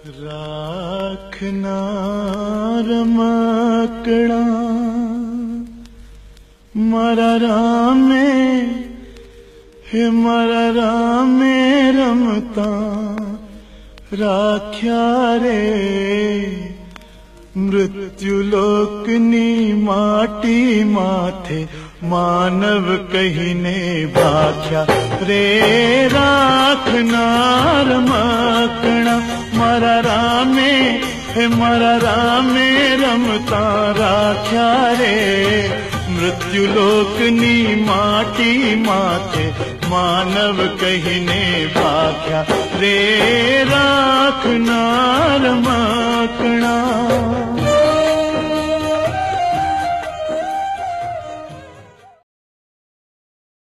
राखना रमकड़ा मारा रामे हे मारा रामे रमता राख्या रे मृत्यु लोकनी माटी माथे मानव कहीने भाख्या रे राखना रमकड़ा मारा रामे हे मारा रामे रमता राख्या रे मृत्यु लोकनी माटी माथे मानव कहीने भाख्या रे राखना रमकड़ा।